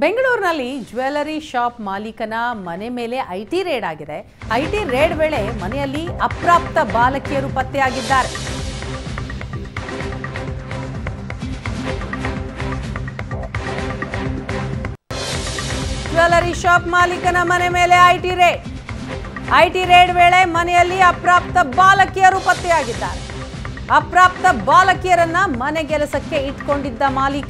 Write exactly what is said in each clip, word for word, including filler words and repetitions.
ಬೆಂಗಳೂರಿನಲ್ಲಿ jewellery shop ಮಾಲೀಕನ ಮನೆ ಮೇಲೆ ಐಟಿ ರೇಡ್ ಆಗಿದೆ. ಐಟಿ ರೇಡ್ ವೇಳೆ ಮನೆಯಲ್ಲಿ ಅಪ್ರಾಪ್ತ ಬಾಲಕಿಯರು ಪತ್ತೆಯಾಗಿದ್ದಾರೆ. ಜ್ಯುವೆಲರಿ ಶಾಪ್ ಮಾಲೀಕನ ಮನೆ ಮೇಲೆ ಐಟಿ ರೇಡ್ ಐಟಿ ರೇಡ್ ವೇಳೆ ಮನೆಯಲ್ಲಿ ಅಪ್ರಾಪ್ತ ಬಾಲಕಿಯರು ಪತ್ತೆಯಾಗಿದ್ದಾರೆ. ಅಪ್ರಾಪ್ತ ಬಾಲಕಿಯರನ್ನ ಮನೆ ಕೆಲಸಕ್ಕೆ ಇಟ್ಕೊಂಡಿದ್ದ ಮಾಲೀಕ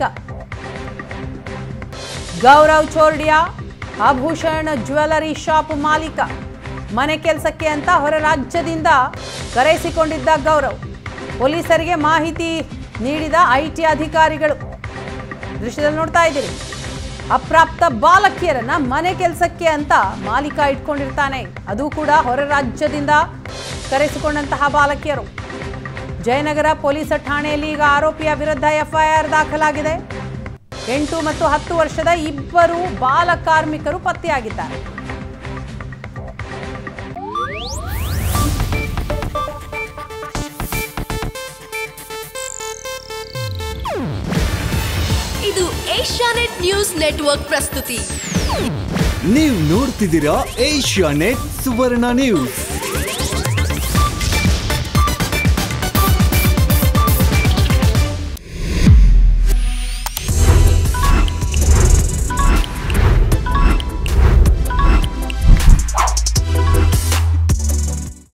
ಗೌರವ್ ಚೋರ್ಡಿಯಾ ಆಭೂಷಣ ಜ್ಯುವೆಲರಿ ಶಾಪ್ ಮಾಲೀಕ. ಮನೆ ಕೆಲಸಕ್ಕೆ ಅಂತ ಹೊರ ರಾಜ್ಯದಿಂದ ಕರೆಸಿಕೊಂಡಿದ್ದ ಗೌರವ್ ಪೊಲೀಸರಿಗೆ ಮಾಹಿತಿ ನೀಡಿದ ಐಟಿ ಅಧಿಕಾರಿಗಳು. ದೃಶ್ಯದಲ್ಲಿ ನೋಡ್ತಾ ಇದ್ದೀರಿ, ಅಪ್ರಾಪ್ತ ಬಾಲಕಿಯರನ್ನ ಮನೆ ಕೆಲಸಕ್ಕೆ ಅಂತ ಮಾಲೀಕ ಇಟ್ಕೊಂಡಿರ್ತಾನೆ, ಅದು ಕೂಡ ಹೊರ ರಾಜ್ಯದಿಂದ ಕರೆಸಿಕೊಂಡಂತಹ ಬಾಲಕಿಯರು. ಜಯನಗರ ಪೊಲೀಸ್ ಠಾಣೆಯಲ್ಲಿ ಈಗ ಆರೋಪಿಯ ವಿರುದ್ಧ ಎಫ್ಐಆರ್ ದಾಖಲಾಗಿದೆ. ಎಂಟು ಮತ್ತು ಹತ್ತು ವರ್ಷದ ಇಬ್ಬರು ಬಾಲ ಕಾರ್ಮಿಕರು ಪತ್ತೆಯಾಗಿದ್ದಾರೆ. ಇದು ಏಷ್ಯಾನೆಟ್ ನ್ಯೂಸ್ ನೆಟ್ವರ್ಕ್ ಪ್ರಸ್ತುತಿ. ನೀವು ನೋಡ್ತಿದ್ದೀರಾ ಏಷ್ಯಾನೆಟ್ ಸುವರ್ಣ ನ್ಯೂಸ್.